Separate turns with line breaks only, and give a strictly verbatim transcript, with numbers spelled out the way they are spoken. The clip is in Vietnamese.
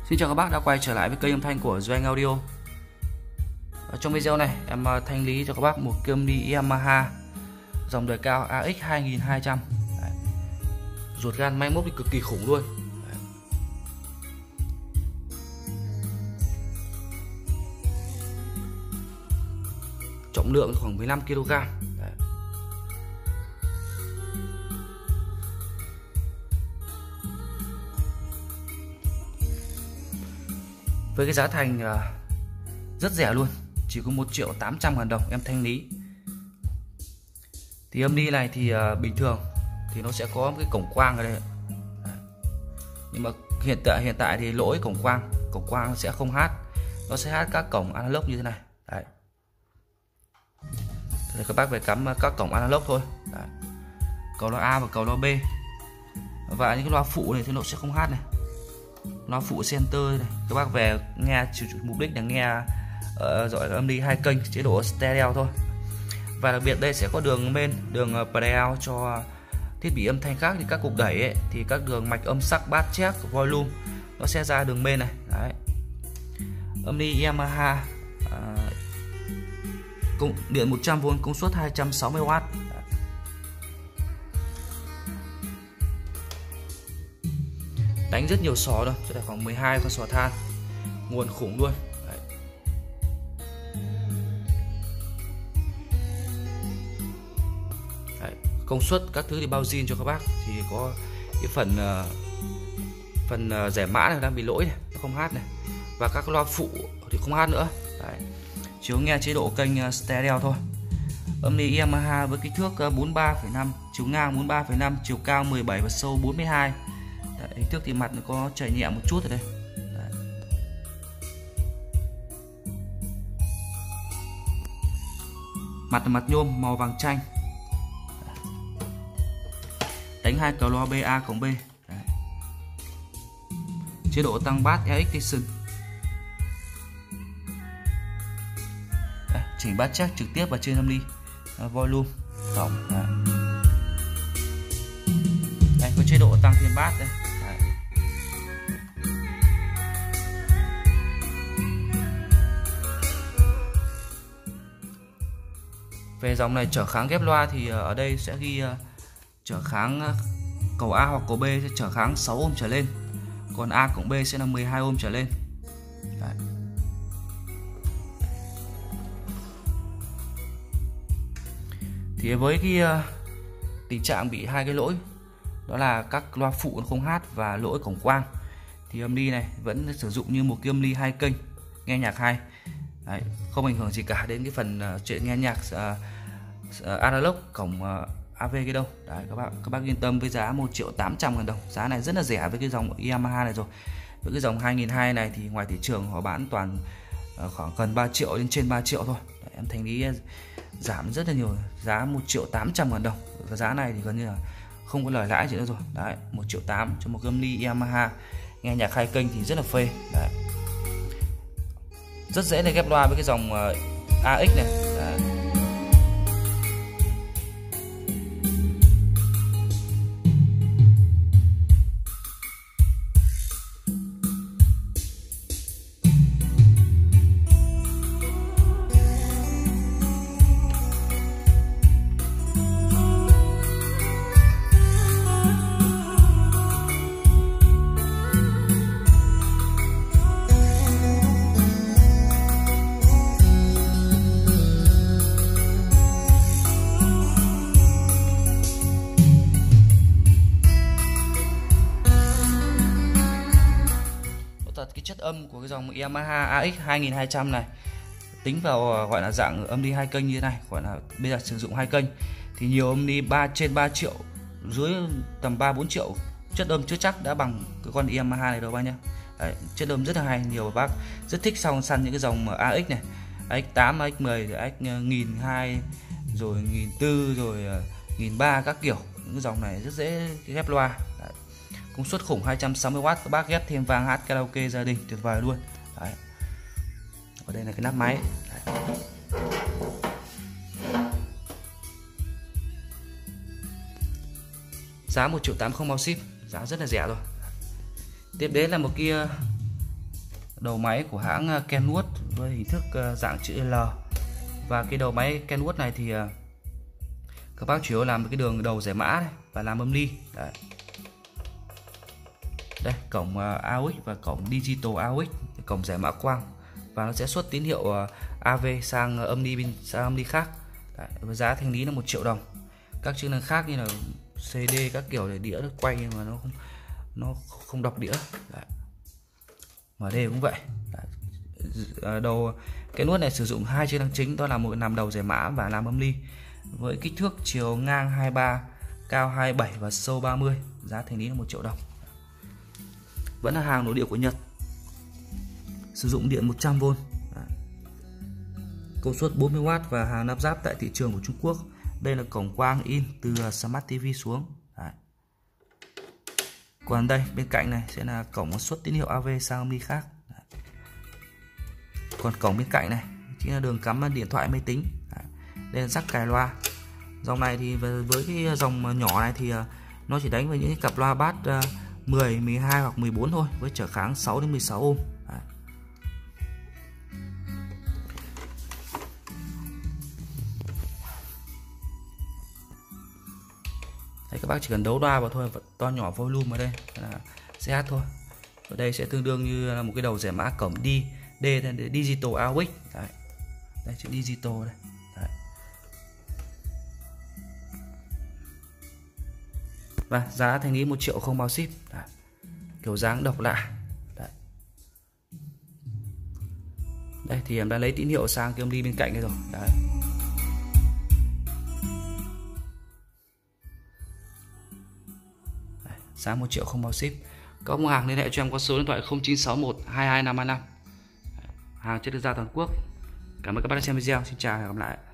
Xin chào các bác đã quay trở lại với kênh âm thanh của Duy Anh Audio. Ở trong video này em thanh lý cho các bác một cây âm ly Yamaha dòng đời cao a ích hai nghìn hai trăm. Đấy. Ruột gan máy móc thì cực kỳ khủng luôn. Đấy. Trọng lượng khoảng mười lăm ki lô gam. Đấy. Với cái giá thành rất rẻ luôn, chỉ có một triệu tám trăm ngàn đồng em thanh lý. Thì âm ly này thì bình thường thì nó sẽ có một cái cổng quang ở đây. Đấy. Nhưng mà hiện tại hiện tại thì lỗi cổng quang, cổng quang nó sẽ không hát, nó sẽ hát các cổng analog như thế này. Đấy. Thì các bác phải cắm các cổng analog thôi. Đấy. Cầu loa A và cầu loa B, và những cái loa phụ này thì nó sẽ không hát này. Loa phụ center này, các bác về nghe mục đích là nghe uh, gọi là âm ly hai kênh chế độ stereo thôi. Và đặc biệt đây sẽ có đường main, đường preamp cho thiết bị âm thanh khác, thì các cục đẩy ấy, thì các đường mạch âm sắc, bass, check, volume nó sẽ ra đường main này. Đấy. Âm ly Yamaha uh, công điện một trăm vôn, công suất hai trăm sáu mươi oát. Đánh rất nhiều sò đâu, sẽ là khoảng mười hai con sò than, nguồn khủng luôn. Đấy. Đấy. Công suất các thứ thì bao zin cho các bác, thì có cái phần uh, phần uh, rẻ mã này đang bị lỗi này, nó không hát này, và các loa phụ thì không hát nữa. Đấy. Chỉ có nghe chế độ kênh uh, stereo thôi. Âm ly Yamaha với kích thước uh, bốn mươi ba phẩy năm, chiều ngang bốn mươi ba phẩy năm, chiều cao mười bảy và sâu bốn mươi hai. Đấy, hình thức thì mặt nó có chảy nhẹ một chút ở đây. Đấy. Mặt là mặt nhôm màu vàng chanh. Đấy. Đánh hai cầu loa bê A cộng B. Đấy. Chế độ tăng bass extension. Đấy, chỉnh bass check trực tiếp vào trên âm ly. À, volume tổng. Đấy. Đây, có chế độ tăng thêm bass đây. Đấy. Về dòng này trở kháng ghép loa thì ở đây sẽ ghi uh, trở kháng cầu A hoặc cầu B sẽ trở kháng sáu ôm trở lên, còn A cộng B sẽ là mười hai ôm trở lên. Đấy. Thì với cái uh, tình trạng bị hai cái lỗi, đó là các loa phụ nó không hát và lỗi cổng quang, thì âm ly này vẫn sử dụng như một cái âm ly hai kênh nghe nhạc hay. Đấy, không ảnh hưởng gì cả đến cái phần uh, chuyện nghe nhạc uh, uh, analog cổng uh, a vê cái đâu. Đấy, các bạn các bác yên tâm với giá một triệu tám trăm ngàn đồng. Giá này rất là rẻ với cái dòng Yamaha này rồi. Với cái dòng hai nghìn hai trăm này thì ngoài thị trường họ bán toàn uh, khoảng gần ba triệu đến trên ba triệu thôi. Đấy, em thanh lý giảm rất là nhiều, giá một triệu tám trăm ngàn đồng. Cái giá này thì gần như là không có lời lãi gì nữa rồi. Đấy, một triệu tám cho một âm ly Yamaha nghe nhạc hai kênh thì rất là phê. Đấy. Rất dễ để ghép loa với cái dòng uh, a ích này. Đấy. Cái chất âm của cái dòng Yamaha a ích hai nghìn hai trăm này tính vào gọi là dạng âm ly hai kênh như thế này, gọi là bây giờ sử dụng hai kênh thì nhiều âm ly ba trên ba triệu, dưới tầm ba bốn triệu, chất âm chưa chắc đã bằng cái con Yamaha này đâu bác nhá. Đấy, chất âm rất là hay, nhiều bác rất thích sau săn những cái dòng a ích này, a ích tám, a ích mười, a ích một nghìn hai trăm, rồi một nghìn bốn trăm, rồi một nghìn ba trăm, các kiểu. Những cái dòng này rất dễ ghép loa. Đấy. Công suất khủng hai trăm sáu mươi oát, các bác ghép thêm vang hát karaoke gia đình tuyệt vời luôn. Đấy. Ở đây là cái nắp máy. Đấy. Giá một triệu tám không bao ship, giá rất là rẻ rồi. Tiếp đến là một kia đầu máy của hãng Kenwood với hình thức dạng chữ L. Và cái đầu máy Kenwood này thì các bác chủ yếu làm cái đường đầu giải mã này và làm âm ly. Đấy. Đây, cổng a u ích và cổng Digital a u ích, cổng giải mã quang, và nó sẽ xuất tín hiệu a vê sang âm ly sang âm ly khác. Đấy, với giá thanh lý là một triệu đồng. Các chức năng khác như là xê đê các kiểu để đĩa nó quay nhưng mà nó không nó không đọc đĩa. Đấy. em đê cũng vậy. Đấy. Đầu cái nút này sử dụng hai chức năng chính, đó là một làm đầu giải mã và làm âm ly, với kích thước chiều ngang hai mươi ba, cao hai mươi bảy và sâu ba mươi. Giá thanh lý là một triệu đồng. Vẫn là hàng nội địa của Nhật, sử dụng điện một trăm vôn, công suất bốn mươi oát và hàng lắp ráp tại thị trường của Trung Quốc. Đây là cổng quang in từ Smart ti vi xuống. Đấy. Còn đây bên cạnh này sẽ là cổng xuất tín hiệu a vê sang âm ly khác. Đấy. Còn cổng bên cạnh này chính là đường cắm điện thoại máy tính. Đấy. Đây là jack cài loa. Dòng này thì với cái dòng nhỏ này thì nó chỉ đánh với những cặp loa bass mười, mười hai hoặc mười bốn thôi, với trở kháng sáu đến mười sáu ohm. Đấy. Đấy, các bác chỉ cần đấu loa vào thôi, to nhỏ volume ở đây là sẽ hát thôi. Ở đây sẽ tương đương như là một cái đầu giải mã cổng D, D Digital a u ích. Đấy. Đây chữ Digital đây. Đấy. Và giá thanh lý một triệu không bao ship. Đấy. Kiểu dáng độc lạ. Đấy. Đây thì em đã lấy tín hiệu sang cái âm ly bên cạnh đây rồi. Đấy. Giá một triệu không bao ship. Có mua hàng liên hệ cho em qua số điện thoại không chín sáu một hai hai năm hai năm. Hàng chất được ra toàn quốc. Cảm ơn các bác đã xem video. Xin chào và hẹn gặp lại.